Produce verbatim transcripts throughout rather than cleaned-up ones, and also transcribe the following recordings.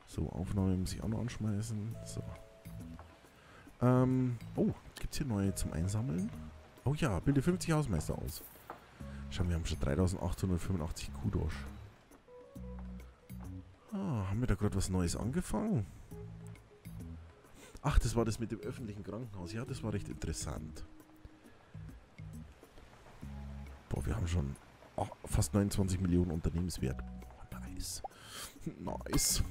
So, Aufnahme muss ich auch noch anschmeißen. So. Ähm, oh, gibt es hier neue zum Einsammeln? Oh ja, bilde fünfzig Hausmeister aus. Schauen, wir haben schon dreitausendachthundertfünfundachtzig Kudosh. Ah, haben wir da gerade was Neues angefangen? Ach, das war das mit dem öffentlichen Krankenhaus. Ja, das war recht interessant. Boah, wir haben schon oh, fast neunundzwanzig Millionen Unternehmenswert. Oh, nice. Nice.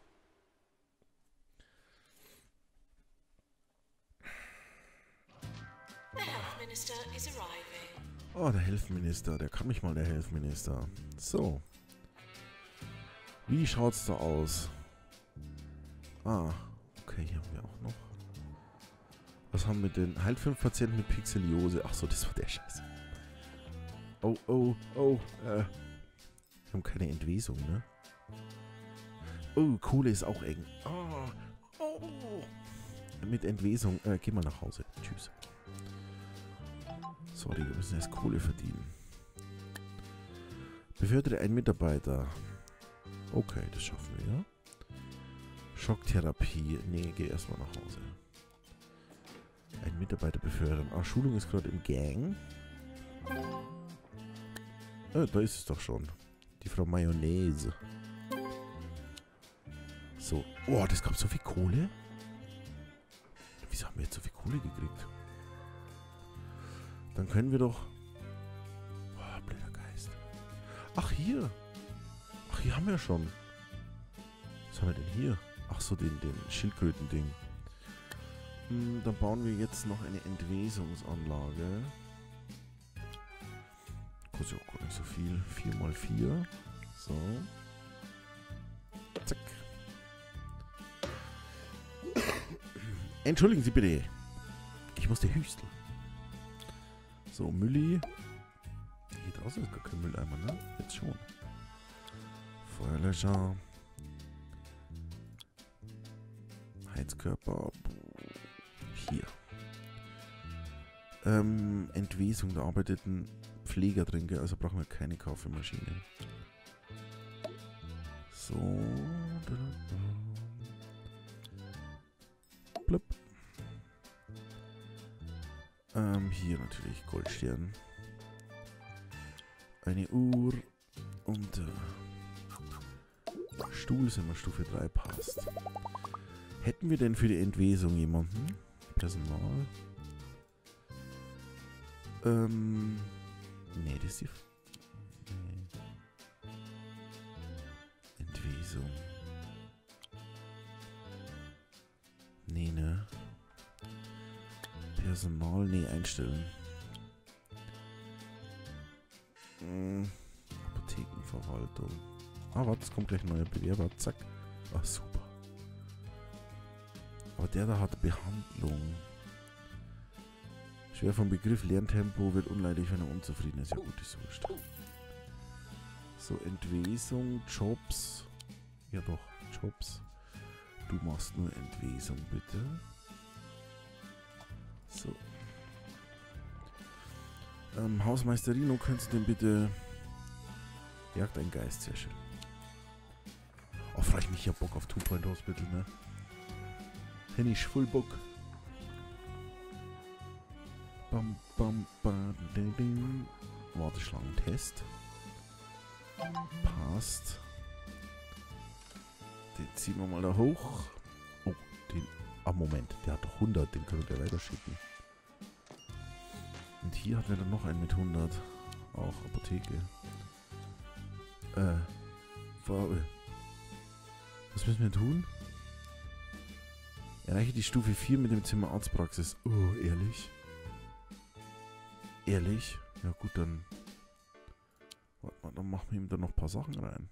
Oh, der Health Minister. Der kann mich mal, der Health Minister. So. Wie schaut's da aus? Ah, okay, hier haben wir auch noch. Was haben wir denn? Heilt fünf Patienten mit Pixeliose. Ach so, das war der Scheiß. Oh, oh, oh. Äh. Wir haben keine Entwesung, ne? Oh, Kohle ist auch eng. Oh, oh. Mit Entwesung. Äh, geh mal nach Hause. Tschüss. Sorry, wir müssen erst Kohle verdienen. Befördere einen Mitarbeiter. Okay, das schaffen wir, ja. Schocktherapie. Nee, geh erstmal nach Hause. Ein Mitarbeiter befördern. Ah, Schulung ist gerade im Gang. Ah, da ist es doch schon. Die Frau Mayonnaise. So. Oh, das gab so viel Kohle? Wieso haben wir jetzt so viel Kohle gekriegt? Dann können wir doch... Oh, blöder Geist. Ach, hier. Ach, hier haben wir schon. Was haben wir denn hier? Ach so, den, den Schildkröten-Ding. Hm, dann bauen wir jetzt noch eine Entwesungsanlage. Kostet auch gar nicht so viel. vier mal vier. So. Zack. Entschuldigen Sie bitte. Ich musste hüsteln. So, Mülli. Hier draußen ist gar kein Mülleimer, ne? Jetzt schon. Feuerlöscher. Heizkörper. Hier. Ähm, Entwesung. Da arbeitet ein Pfleger drin, gell? Also brauchen wir keine Kaffeemaschine. So. Blub. Ähm, hier natürlich Goldstern. Eine Uhr. Und äh, Stuhl sind wir Stufe drei, passt. Hätten wir denn für die Entwesung jemanden? Personal. Ähm. Nee, das ist die... F nee. Entwesung. Nee, ne? Personal, nee, einstellen. Hm. Apothekenverwaltung. Ah, warte, es kommt gleich ein neuer Bewerber. Zack. Ach, super. Aber der da hat Behandlung. Schwer vom Begriff, Lerntempo wird unleidig, wenn er unzufrieden ist. Ja gut, ist wurscht. So, Entwesung, Jobs. Ja doch, Jobs. Du machst nur Entwesung, bitte. So. Ähm, Hausmeisterino, könntest du denn bitte... Jagt ein Geist, sehr schön. Oh, frage ich mich ja Bock auf Two Point Hospital, ne? Henny ich voll Bock. Bam, bam, bam, ding, ding. Warteschlangentest. Passt. Den ziehen wir mal da hoch. Oh, den... Ah, Moment. Der hat doch hundert. Den können wir gleich weiterschicken. Und hier hat er dann noch einen mit hundert. Auch Apotheke. Äh. Farbe. Was müssen wir tun? Erreiche die Stufe vier mit dem Zimmer Arztpraxis. Oh, ehrlich? Ehrlich? Ja gut, dann... Warte mal, dann machen wir ihm da noch ein paar Sachen rein.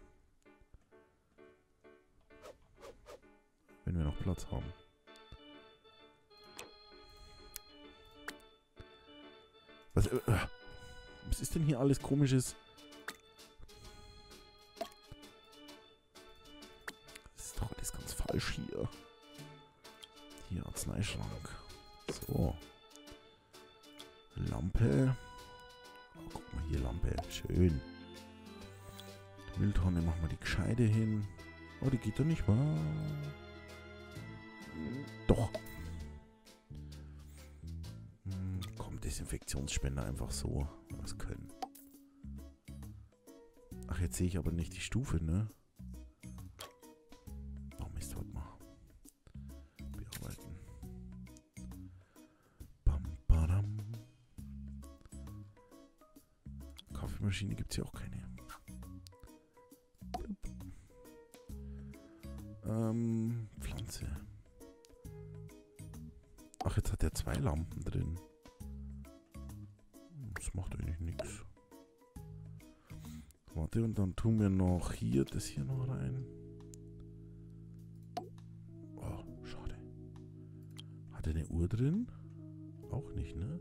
Wenn wir noch Platz haben. Was, äh, was ist denn hier alles Komisches? Das ist doch alles ganz falsch hier. Hier, Arzneischrank. So. Lampe. Oh, guck mal hier, Lampe. Schön. Mülltonne machen wir die Gescheide hin. Oh, die geht doch nicht wahr. Doch. Hm, komm, Desinfektionsspender einfach so. Was können. Ach, jetzt sehe ich aber nicht die Stufe, ne? Oh Mist, warte mal. Bearbeiten. Bam, badam. Kaffeemaschine gibt es ja auch keine. Ähm, Pflanze. Ach, jetzt hat er zwei Lampen drin. Das macht eigentlich nichts. Warte, und dann tun wir noch hier das hier noch rein. Oh, schade. Hat er eine Uhr drin? Auch nicht, ne?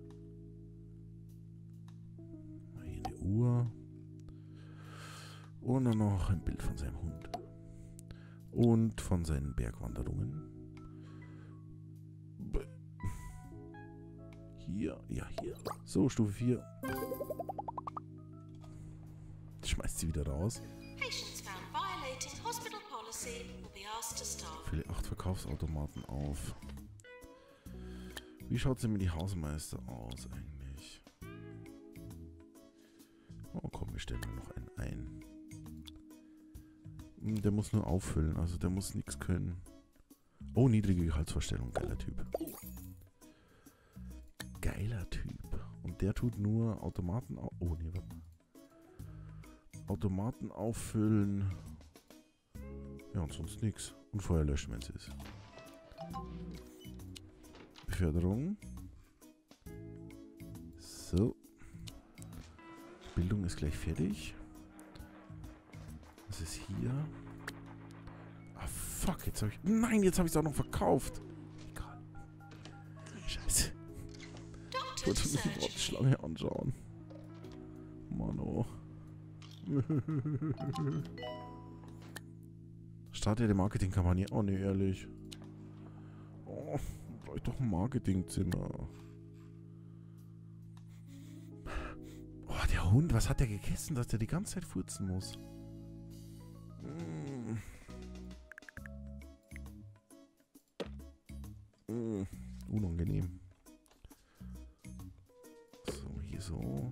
Hier eine Uhr. Und dann noch ein Bild von seinem Hund. Und von seinen Bergwanderungen. Hier, ja, hier. So, Stufe vier. Schmeißt sie wieder raus. Fülle acht Verkaufsautomaten auf. Wie schaut es denn mit die Hausmeister aus eigentlich? Oh komm, wir stellen noch einen ein. Der muss nur auffüllen, also der muss nichts können. Oh, niedrige Gehaltsvorstellung, geiler Typ. Geiler Typ. Und der tut nur Automaten auf... Oh, nee, warte mal. Automaten auffüllen. Ja, und sonst nichts. Und Feuer löschen, wenn es ist. Beförderung. So. Bildung ist gleich fertig. Was ist hier? Ah, fuck, jetzt habe ich... Nein, jetzt habe ich es auch noch verkauft. Egal. Scheiße. Ich wollte mich die Wortschlange anschauen. Mann, oh. Starte die Marketingkampagne. Oh, ne, ehrlich. Oh, brauche ich doch ein Marketingzimmer. Oh, der Hund, was hat der gegessen, dass der die ganze Zeit furzen muss? Mm. Mm. Unangenehm. So, hier so.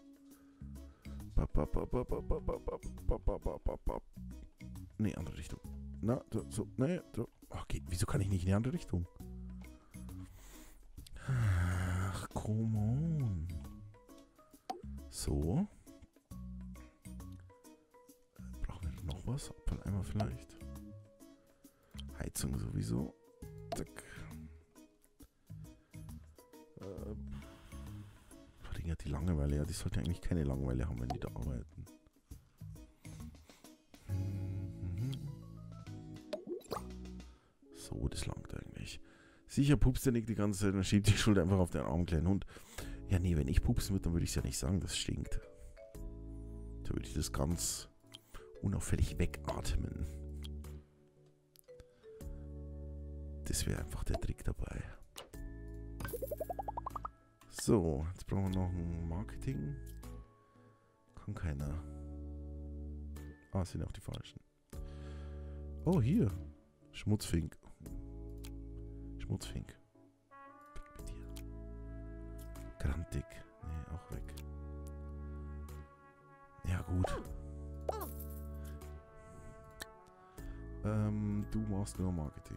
Ne, andere Richtung. Na, so, ne, so. Okay, wieso kann ich nicht in die andere Richtung? Ach, come on. So. Brauchen wir noch was? Abfalleimer vielleicht? Heizung sowieso. Zack. Äh, verringert die Langeweile. Ja, die sollten eigentlich keine Langeweile haben, wenn die da arbeiten. So, das langt eigentlich. Sicher pupst der nicht die ganze Zeit und schiebt die Schulter einfach auf den armen kleinen Hund. Ja, nee, wenn ich pupsen würde, dann würde ich es ja nicht sagen, das stinkt. Da würde ich das ganz unauffällig wegatmen. Das wäre einfach der Trick dabei. So, jetzt brauchen wir noch ein Marketing. Kann keiner. Ah, sind auch die falschen. Oh, hier. Schmutzfink. Schmutzfink. Weg mit dir. Grantig. Nee, auch weg. Ja, gut. Ähm, du machst nur Marketing.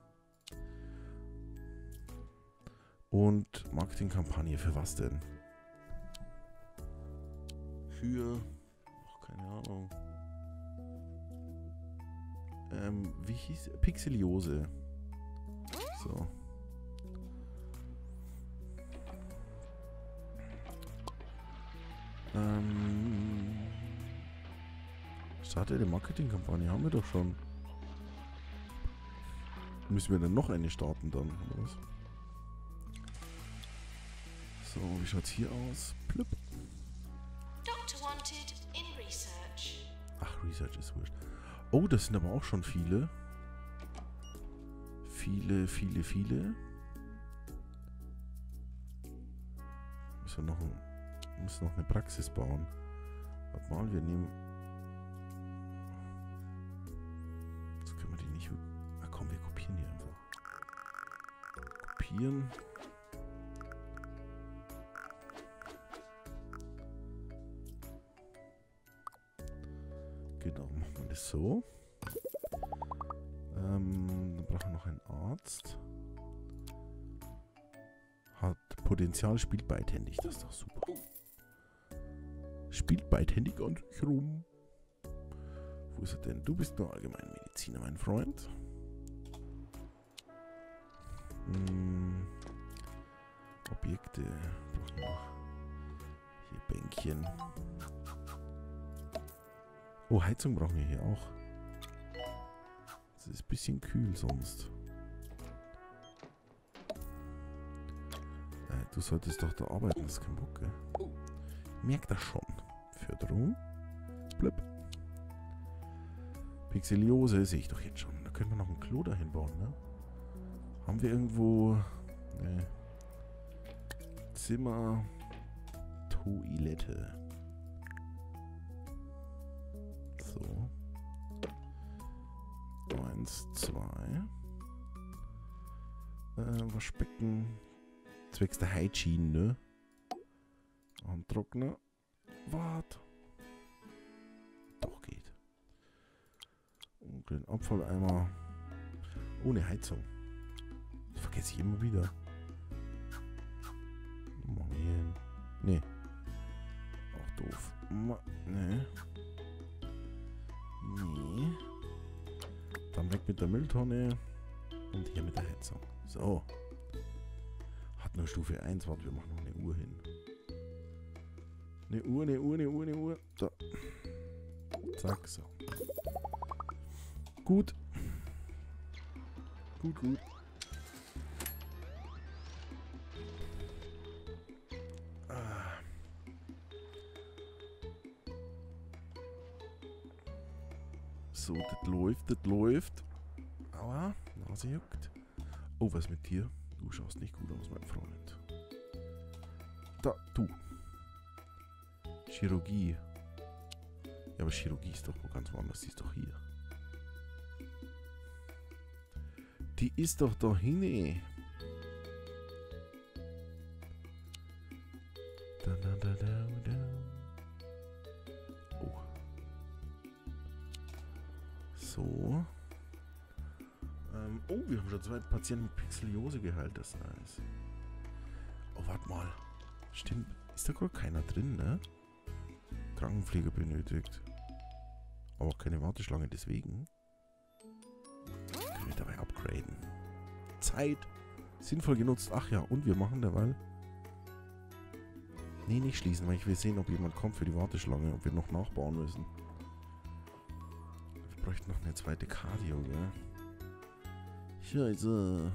Und Marketingkampagne für was denn? Für... Ach, keine Ahnung. Ähm, wie hieß... Pixeliose. So. Ähm... Starte die Marketingkampagne, haben wir doch schon. Müssen wir denn noch eine starten dann, oder was? So, wie schaut's hier aus? Plüpp. Doctor wanted in research. Ach, Research ist wurscht. Oh, das sind aber auch schon viele. Viele, viele, viele. Müssen wir noch, ein, müssen noch eine Praxis bauen. Warte mal, wir nehmen... sortieren. Genau, machen wir das so. Ähm, dann brauchen wir noch einen Arzt. Hat Potenzial, spielt beidhändig, das ist doch super. Spielt beidhändig an sich rum. Wo ist er denn? Du bist nur Allgemeinmediziner, mein Freund. Hm. Objekte. Brauchen wir noch. Hier Bänkchen. Oh, Heizung brauchen wir hier auch. Es ist ein bisschen kühl sonst. Äh, du solltest doch da arbeiten, das ist kein Bock, gell? Merkt das schon. Förderung. Blöpp. Pixeliose sehe ich doch jetzt schon. Da können wir noch ein Klo dahin bauen, ne? Haben wir irgendwo... Ne. Zimmer... Toilette. So. Eins, zwei. Äh, Waschbecken. Zwecks der Hygiene, ne? Handtrockner. Wart. Doch geht. Und den Abfalleimer. Ohne Heizung. Das vergesse ich immer wieder. Machen wir hier hin. Nee. Auch doof. Ma nee. Nee. Dann weg mit der Mülltonne. Und hier mit der Heizung. So. Hat nur Stufe eins. Warte, wir machen noch eine Uhr hin. Eine Uhr, eine Uhr, eine Uhr, eine Uhr. Da. Zack, so. Gut. Gut, gut. Ah. So, das läuft, das läuft. Aua, Nase juckt. Oh, was mit dir? Du schaust nicht gut aus, mein Freund. Da, du. Chirurgie. Ja, aber Chirurgie ist doch wo ganz woanders. Die ist doch hier. Die ist doch da hinne. Da, da, da, da, da. Oh. So. Ähm, oh, wir haben schon zwei Patienten mit Pixeliose geheilt. Das ist nice. Oh, warte mal. Stimmt. Ist da gerade keiner drin, ne? Krankenpfleger benötigt. Aber auch keine Warteschlange, deswegen. Können wir dabei upgraden. Zeit. Sinnvoll genutzt. Ach ja, und wir machen derweil. Nee, nicht schließen, weil ich will sehen, ob jemand kommt für die Warteschlange, ob wir noch nachbauen müssen. Wir bräuchten noch eine zweite Cardio, gell? Scheiße.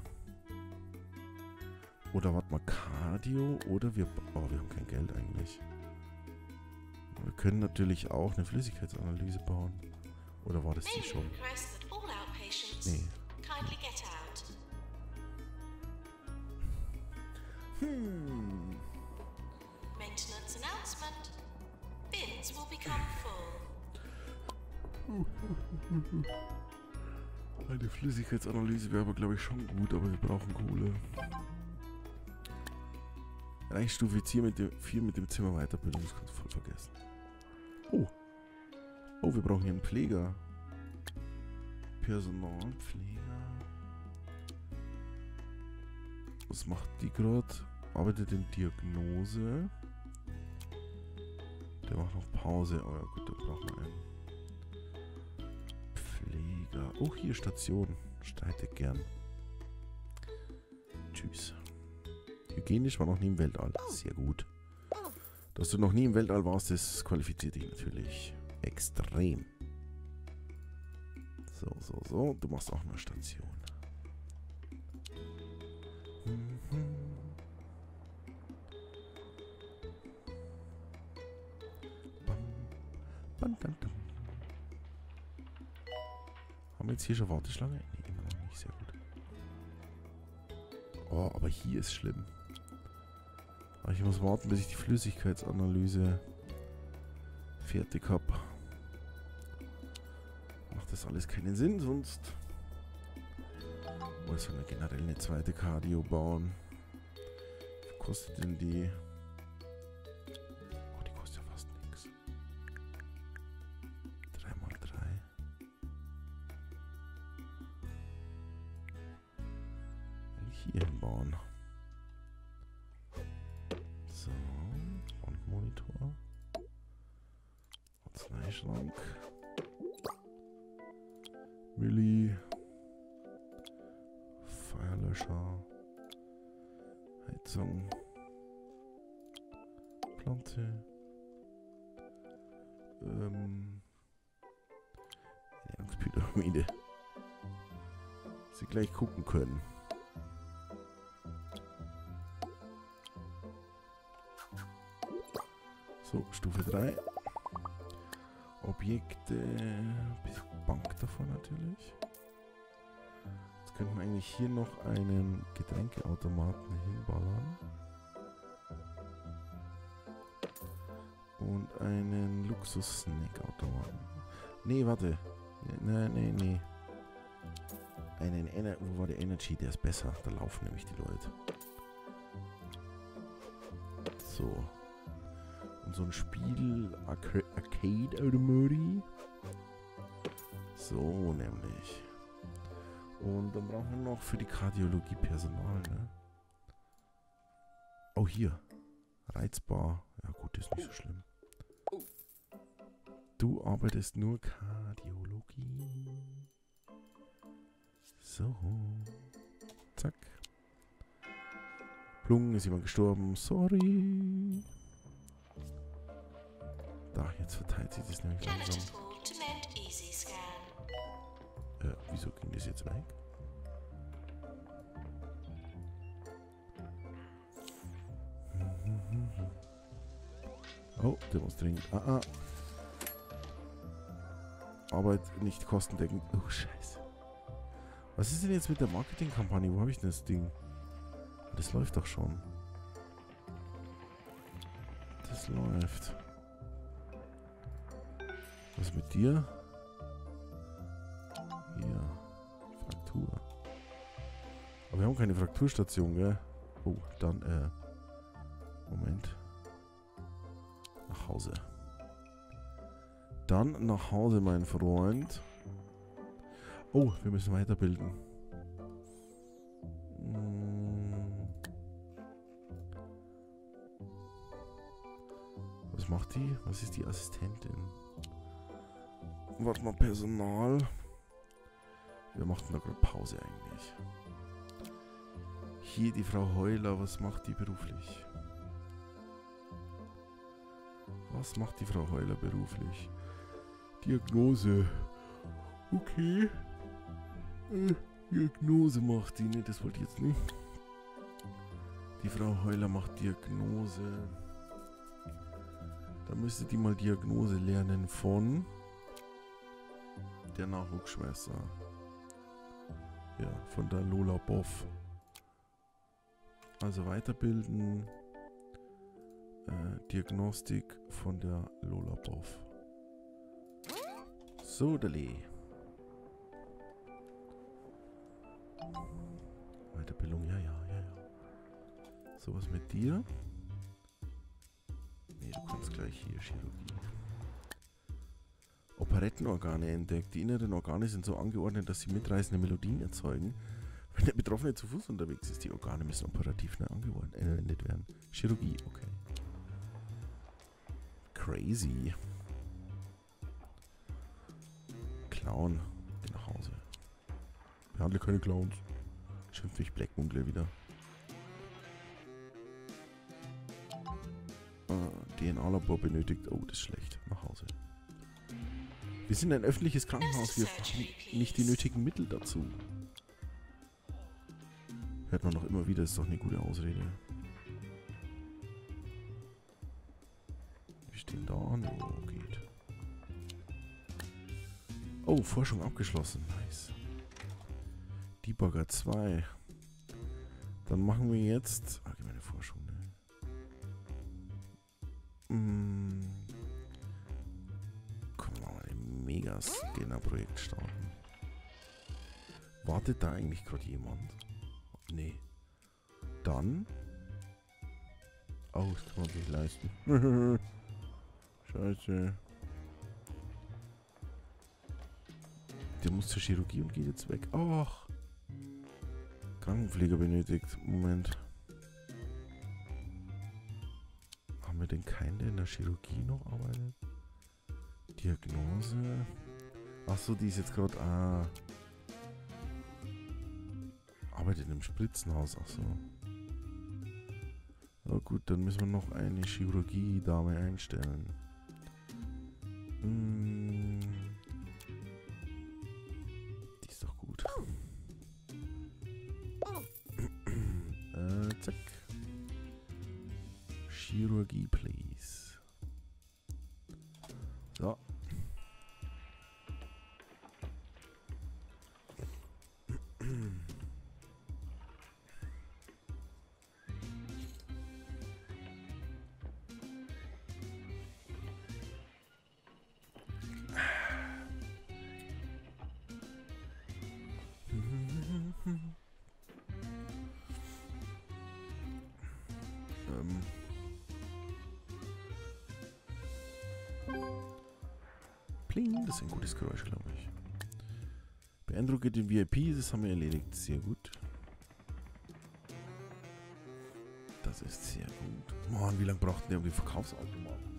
Oder warte mal, Cardio oder wir... Oh, wir haben kein Geld eigentlich. Wir können natürlich auch eine Flüssigkeitsanalyse bauen. Oder war das die schon? Nee. Hm. Maintenance announcement. Bins will become full. Eine Flüssigkeitsanalyse wäre aber, glaube ich, schon gut, aber wir brauchen Kohle. Eigentlich Stufe vier mit dem, vier mit dem Zimmer Weiterbildung, das kannst du voll vergessen. Oh. Oh, wir brauchen hier einen Pfleger. Personalpfleger. Was macht die gerade? Arbeitet in Diagnose. Der macht noch Pause. Oh ja gut, da brauchen wir einen Pfleger. Oh, hier Station. Streite gern. Tschüss. Hygienisch war noch nie im Weltall. Sehr gut. Dass du noch nie im Weltall warst, das qualifiziert dich natürlich extrem. So, so, so. Du machst auch eine Station. Mhm. Bam, bam, bam, bam. Haben wir jetzt hier schon Warteschlange? Nee, immer noch nicht. Sehr gut. Oh, aber hier ist schlimm. Aber ich muss warten, bis ich die Flüssigkeitsanalyse fertig habe. Macht das alles keinen Sinn, sonst Oder sollen wir generell eine zweite Cardio bauen? Was kostet denn die? Oh, die kostet ja fast nichts. drei mal drei. Hier bauen. So, Frontmonitor. Arzneischrank. Milli. Feuerlöscher. Heizung. Pflanze. Ähm. Ernährungspyramide. Sie gleich gucken können. So, Stufe drei. Objekte. Bisschen Bank davon natürlich. Jetzt könnten wir eigentlich hier noch einen Getränkeautomaten hinballern. Und einen Luxus-Snack-Automaten. Nee, warte. Nee, nee, nee. Einen Ener Wo war der Energy? Der ist besser. Da laufen nämlich die Leute. So. Und so ein Spiel Arca Arcade Automotive. So nämlich. Und dann brauchen wir noch für die Kardiologie Personal, ne? Oh, hier. Reizbar. Ja gut, ist nicht so schlimm. Du arbeitest nur Kardiologie. So. Zack. Plung, ist jemand gestorben. Sorry. Da, jetzt verteilt sich das nämlich langsam. Äh, wieso ging das jetzt weg? Oh, der muss dringend. Ah, ah. Arbeit nicht kostendeckend. Oh, scheiße. Was ist denn jetzt mit der Marketingkampagne? Wo habe ich denn das Ding? Das läuft doch schon. Das läuft. Was mit dir? Hier. Fraktur. Aber wir haben keine Frakturstation, gell? Oh, dann, äh. Moment. Nach Hause. Dann nach Hause, mein Freund. Oh, wir müssen weiterbilden. Hm. Was macht die? Was ist die Assistentin? Warte mal, Personal. Wir machten da gerade Pause eigentlich. Hier die Frau Heuler, was macht die beruflich? Was macht die Frau Heuler beruflich? Diagnose. Okay. Äh, Diagnose macht die. Ne, das wollte ich jetzt nicht. Die Frau Heuler macht Diagnose. Da müsste die mal Diagnose lernen von der Nachwuchsschwester. Ja, von der Lola Boff. Also weiterbilden. Äh, Diagnostik von der Lola Boff. So, Dali. Weiterbildung, ja, ja, ja, ja. So, was mit dir? Nee, du kannst gleich hier Chirurgie. Operettenorgane entdeckt. Die inneren Organe sind so angeordnet, dass sie mitreißende Melodien erzeugen. Wenn der Betroffene zu Fuß unterwegs ist, die Organe müssen operativ neu angewendet werden. Chirurgie, okay. Crazy. Clown, geh nach Hause. Behandle keine Clowns. Schimpft mich Black Moon gleich wieder. Ah, D N A-Labor benötigt. Oh, das ist schlecht. Nach Hause. Wir sind ein öffentliches Krankenhaus. Wir haben nicht die nötigen Mittel dazu. Hört man doch immer wieder, das ist doch eine gute Ausrede. Wir stehen da an. Oh, geht. Oh, Forschung abgeschlossen. Nice. Debugger zwei. Dann machen wir jetzt... Allgemeine Forschung, ne? Mm. Komm, wir mal ein Megascanner-Projekt starten. Wartet da eigentlich gerade jemand? Nee. Dann. Oh, das kann man sich leisten. Scheiße. Der muss zur Chirurgie und geht jetzt weg. Ach. Krankenpfleger benötigt. Moment. Haben wir denn keinen, der in der Chirurgie noch arbeitet? Diagnose. Achso, die ist jetzt gerade. Ah. Arbeitet im Spritzenhaus. Achso. Na gut, dann müssen wir noch eine Chirurgie-Dame einstellen. Hm. Die ist doch gut. äh, zack. Chirurgie, please. So. ähm. Pling, das ist ein gutes Geräusch, glaube ich. Beeindrucke den V I P, das haben wir erledigt. Sehr gut. Das ist sehr gut. Mann, wie lange brauchten der um die Verkaufsautomaten?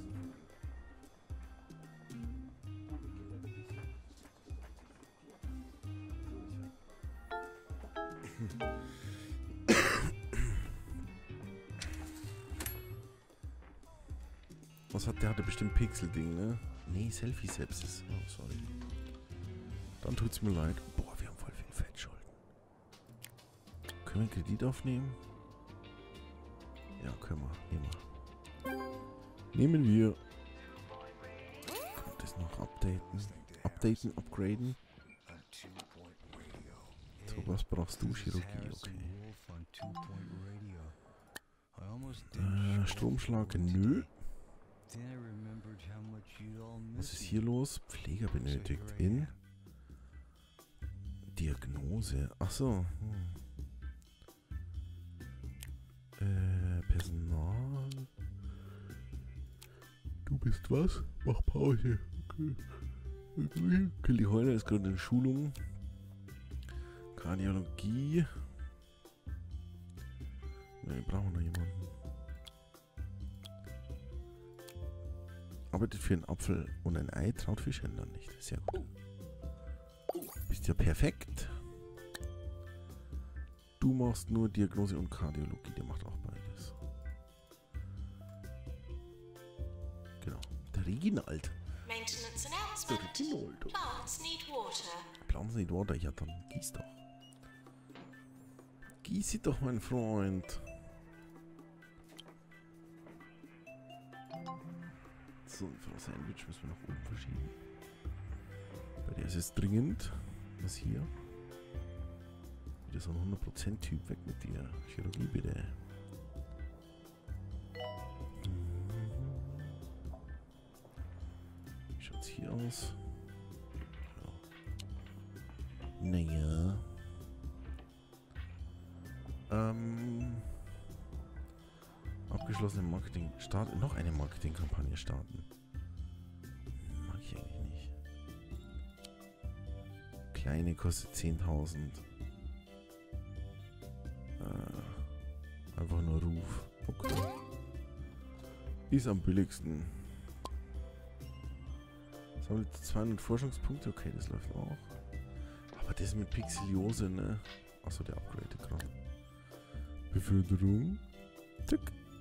Was hat der? Hatte bestimmt Pixel-Ding, ne? Nee, Selfie-Sepsis. Oh, sorry. Dann tut's mir leid. Boah, wir haben voll viel Fettschulden. Können wir einen Kredit aufnehmen? Ja, können wir. Nehmen wir. Nehmen wir. Kann man das noch updaten? Updaten, upgraden? So, was brauchst du? Chirurgie, okay. Äh, Stromschlag, nö. Was ist hier los? Pfleger benötigt in Diagnose. Achso. Hm. Äh, Personal. Du bist was? Mach Pause. Okay. Okay. Kelly Heuler ist gerade in Schulung. Kardiologie. Ne, brauchen wir noch jemanden. Arbeitet für einen Apfel und ein Ei, traut Fischhändlern nicht. Sehr gut. Bist ja perfekt. Du machst nur Diagnose und Kardiologie, der macht auch beides. Genau. Der Reginald. Maintenance Der announcement. Reginald. Plants need water. Plants need water. Ja, dann gieß doch. Gieß sie doch, mein Freund. So, Frau Sandwich müssen wir nach oben verschieben. Bei der ist es dringend. Was hier? Wieder so ein hundert Prozent Typ. Weg mit dir. Chirurgie bitte. Wie schaut's hier aus? Ja. Naja. Ähm. Abgeschlossene Marketing. Start, noch eine Marketingkampagne starten. Mag ich eigentlich nicht. Kleine kostet zehntausend. Äh, einfach nur Ruf. Okay. Ist am billigsten. Sammelt zweihundert Forschungspunkte. Okay, das läuft auch. Aber das mit Pixeliose, ne? Achso, der upgradet gerade. Beförderung. Tick.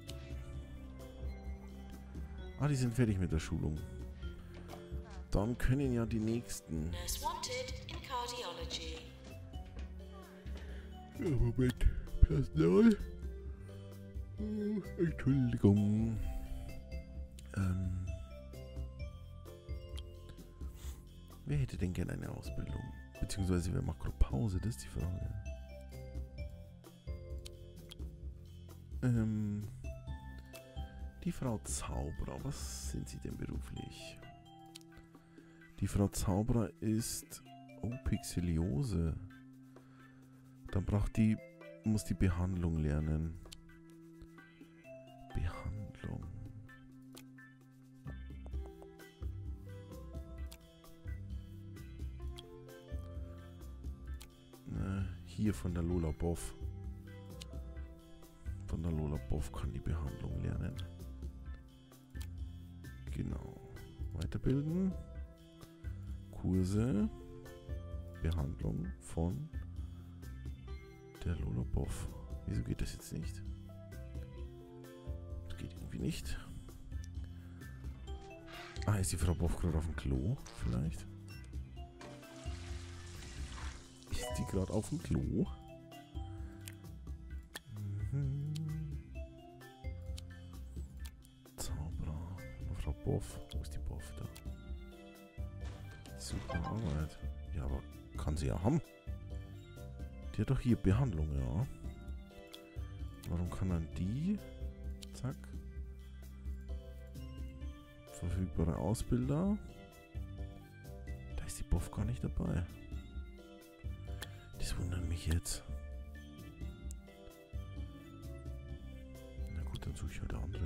Ah, die sind fertig mit der Schulung. Dann können ja die nächsten. Nurse wanted in cardiology. Ja, Moment. Personal. Oh, Entschuldigung. Ähm. Wer hätte denn gerne eine Ausbildung? Beziehungsweise wer macht gerade Pause? Das ist die Frage. Ähm. Die Frau Zauberer, was sind Sie denn beruflich? Die Frau Zauberer ist... Oh, Pixeliose. Dann braucht die, muss die Behandlung lernen. Behandlung. Ne, hier von der Lola Boff. Von der Lola Boff kann die Behandlung lernen. Genau. Weiterbilden. Kurse. Behandlung von der Lola Boff. Wieso geht das jetzt nicht? Das geht irgendwie nicht. Ah, ist die Frau Boff gerade auf dem Klo? Vielleicht? Ist die gerade auf dem Klo? Mhm. Zauberer. Frau Boff. Wo ist die Boff da? Super Arbeit. Ja, aber kann sie ja haben. Die hat doch hier Behandlung, ja. Warum kann dann die? Zack. Verfügbare Ausbilder. Da ist die Boff gar nicht dabei. Das wundert mich jetzt. Na gut, dann suche ich halt andere.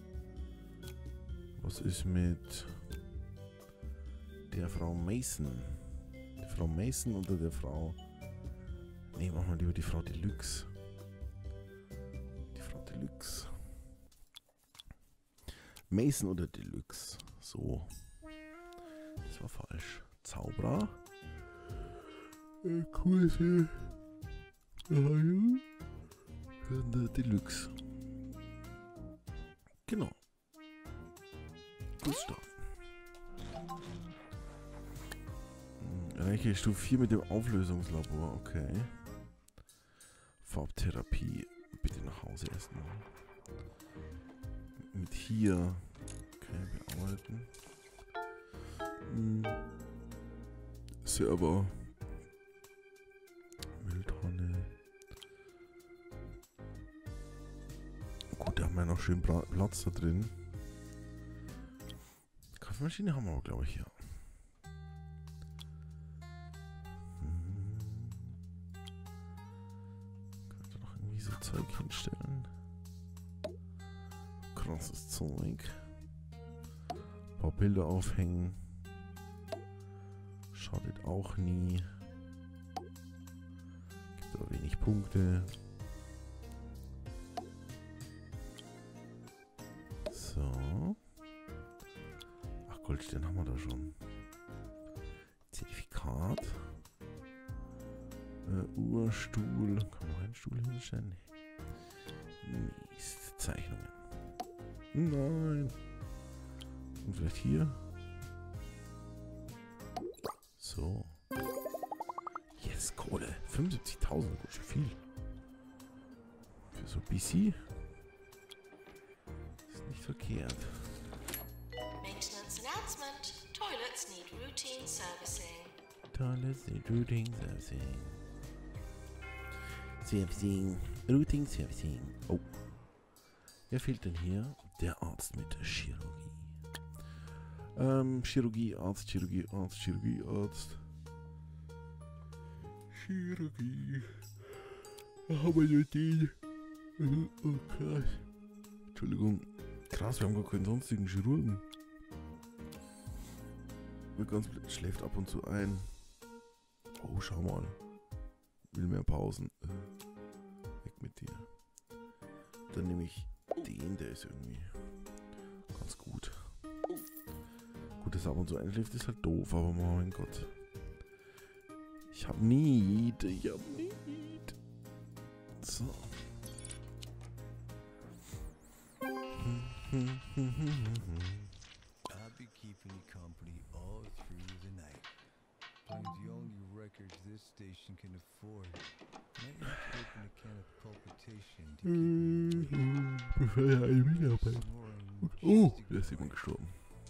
Was ist mit der Frau Mason? Die Frau Mason oder der Frau... Ne, machen wir lieber die Frau Deluxe. Die Frau Deluxe. Mason oder Deluxe. So. Das war falsch. Zauberer. Äh, Kurse. Und Deluxe. Genau. Gut starten. Erreiche Stufe vier mit dem Auflösungslabor. Okay. Farbtherapie. Bitte nach Hause erstmal. Mit hier. Okay, bearbeiten. Hm. Server. Mülltonne. Gut, da haben wir noch schön Platz da drin. Kaffeemaschine haben wir aber, glaube ich, ja. So Zeug hinstellen. Krasses Zeug. Ein paar Bilder aufhängen. Schadet auch nie. Gibt aber wenig Punkte. So. Ach, Goldstern haben wir da schon. Zertifikat. Uh, Uhrstuhl. Kann man einen Stuhl hinstellen? Mist. Zeichnungen. Nein. Und vielleicht hier. So. Yes, Kohle. fünfundsiebzigtausend. Gut, schon viel. Für so B C. Ist nicht verkehrt. Maintenance announcement. Toilets need routine servicing. Toilets need routine servicing. Servicing. Routing Servicing. Oh. Wer fehlt denn hier? Der Arzt mit Chirurgie. Ähm, Chirurgie, Arzt, Chirurgie, Arzt, Chirurgie, Arzt. Chirurgie. Da haben wir nur den. Oh, krass. Entschuldigung. Krass, wir haben gar keinen sonstigen Chirurgen. Wird ganz blöd, schläft ab und zu ein. Oh, schau mal. Will mehr Pausen. Weg mit dir. Dann nehme ich den, der ist irgendwie ganz gut. Gut, dass er ab und zu einschläft, ist halt doof, aber mein Gott. Ich hab Need, ich hab Need. So. I'll be keeping you company all through the night. Playing the only records this station can afford. Might need to open a can of palpitation to keep me awake. Oh, da ist jemand gestorben.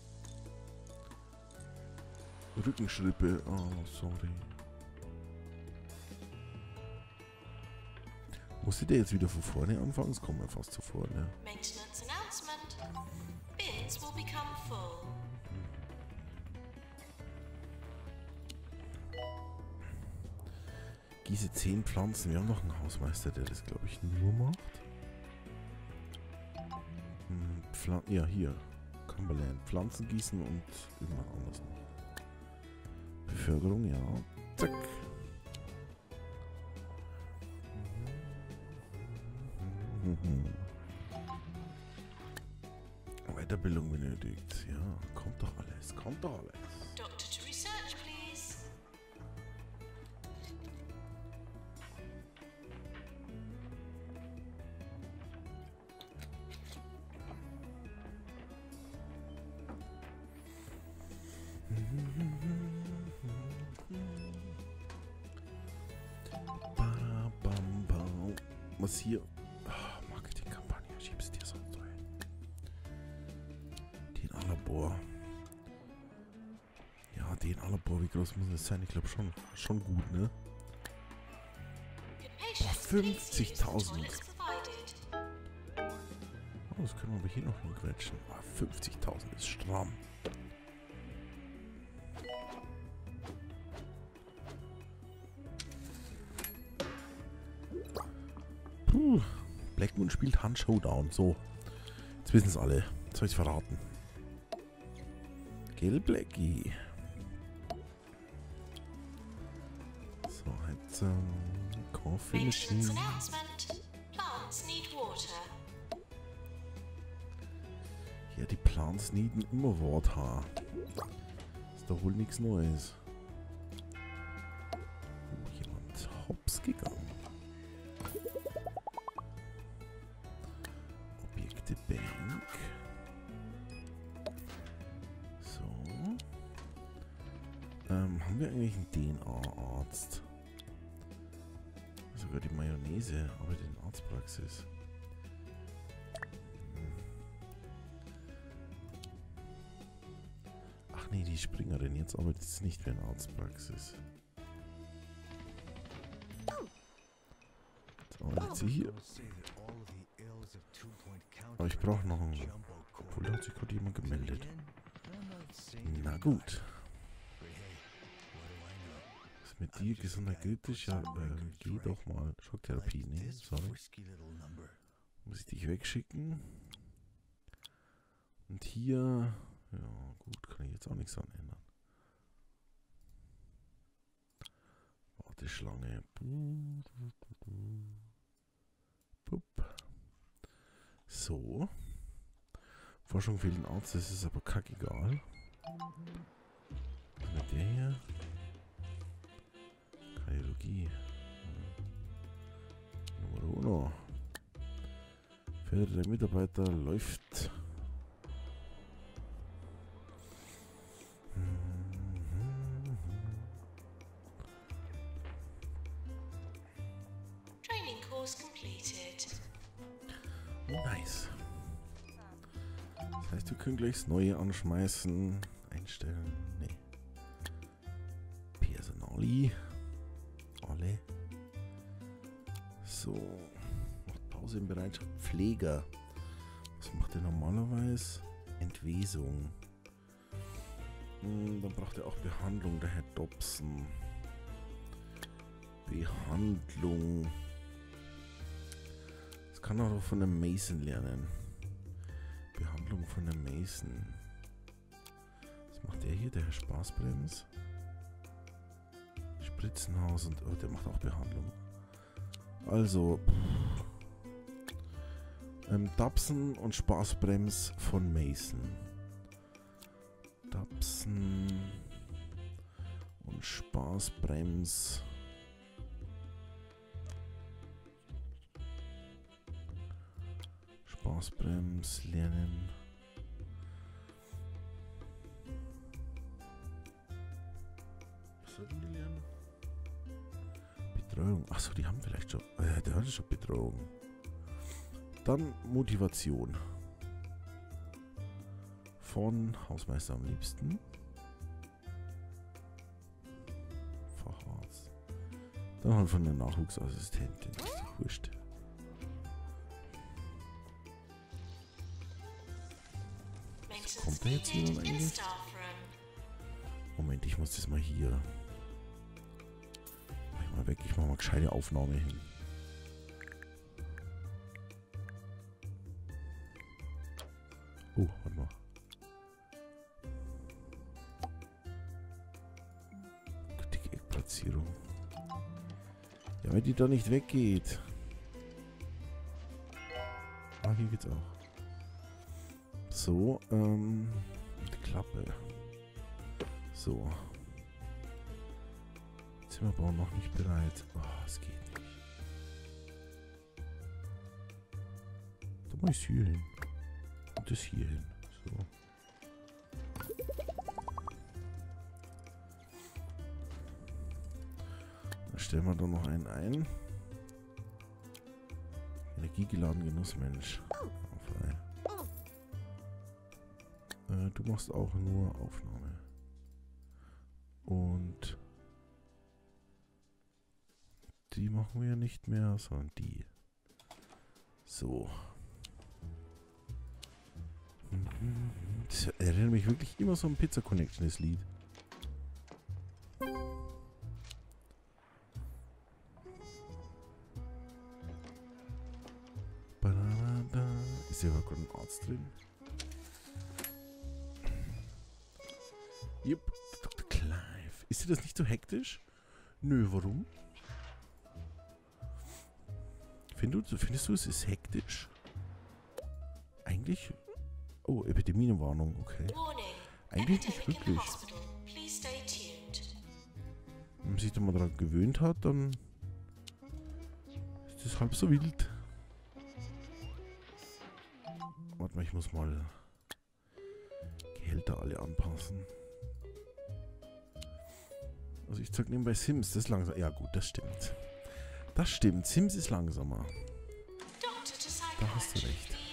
Rückenschrippe. Oh, sorry. Musste der jetzt wieder von vorne anfangen? Es kommt mir fast zu vorne. Maintenance announcement. Bins will become full. Gieße zehn Pflanzen. Wir haben noch einen Hausmeister, der das, glaube ich, nur macht. Hm, Pflan ja, hier. Cumberland. Pflanzen gießen und irgendwas anderes noch. Beförderung, ja. Zack. Mhm. Weiterbildung benötigt. Ja, kommt doch alles. Kommt doch alles. Doctor to research, please. Ba, bam, bam. Was hier? Ah, Marketingkampagne, schiebst dir sonst rein. D N A-Labor. Ja, D N A-Labor, wie groß muss das sein? Ich glaube schon, schon gut, ne? fünfzigtausend. Oh, das können wir aber hier noch hinquetschen. Ah, fünfzigtausend ist stramm. Puh. Blackmoon spielt Hand Showdown. So. Jetzt wissen es alle. Jetzt soll ich es verraten. Gell, Blackie. So, jetzt ähm, Coffee Maintenance Machine. announcement. Plants need water. Ja, die Plants needen immer Water. Ist doch wohl nichts Neues. Oh, jemand hops gegangen. Objekte Bank. So. Ähm, haben wir eigentlich einen D N A-Arzt? Sogar die Mayonnaise, aber den Arztpraxis. Ach nee, die Springerin. Jetzt arbeitet es nicht für eine Arztpraxis. Jetzt arbeitet sie hier. Aber ich brauche noch einen. Obwohl, da hat sich gerade jemand gemeldet. Na gut. Ist mit dir Gesundheit kritisch? Ja, äh, geh doch mal. Schocktherapie, nee, sorry. Muss ich dich wegschicken? Und hier... Ja, gut, kann ich jetzt auch nichts dran ändern. Warteschlange. Pup. So. Forschung für den Arzt, das ist aber kackegal. Was mit der hier? Kardiologie. Nummer uno. Fördere der Mitarbeiter läuft. Training course completed. Nice. Das heißt, wir können gleich das Neue anschmeißen. Einstellen. Nee. Personali. Alle. So. Macht Pause in Bereitschaft. Pfleger. Was macht er normalerweise? Entwesung. Hm, dann braucht er auch Behandlung, der Herr Dobson. Behandlung. Das kann er doch von der Mason lernen. Behandlung von der Mason. Was macht der hier, der Herr Spaßbrems? Spritzenhaus und... Oh, der macht auch Behandlung. Also... Ähm, Dobson und Spaßbrems von Mason. Dobson und Spaßbrems. Spaßbrems lernen. Was sollten die lernen? Betreuung. Achso, die haben vielleicht schon. Äh, der hatte schon Betreuung. Dann Motivation. Von Hausmeister am liebsten. Facharzt. Dann halt von der Nachwuchsassistentin. Ist doch wurscht. Kommt da jetzt jemand eigentlich? Mal weg, ich mach mal gescheite Aufnahme hin. Oh, warte mal. Dicke Eckplatzierung. Ja, weil die da nicht weggeht. Ah, hier geht's auch. So, ähm, die Klappe. So. Zimmerbau noch nicht bereit. Oh, es geht nicht. Da muss ich hier hin. Und das hier hin. So. Dann stellen wir da noch einen ein. Energiegeladen Genussmensch. Frei. Äh, du machst auch nur Aufnahme. Und die machen wir nicht mehr, sondern die. So. Das erinnert mich wirklich immer so an Pizza Connection, das Lied. Ist ja gerade ein Arzt drin? Yep, Doktor Clive. Ist dir das nicht so hektisch? Nö, warum? Find du, findest du, es ist hektisch? Eigentlich? Oh, Epidemienwarnung, okay. Eigentlich nicht wirklich. Wenn man sich da mal daran gewöhnt hat, dann ist das halb so wild. Warte mal, ich muss mal Gehälter alle anpassen. Also ich zeig nebenbei Sims, das ist langsam. Ja gut, das stimmt. Das stimmt, Sims ist langsamer. Da hast du recht.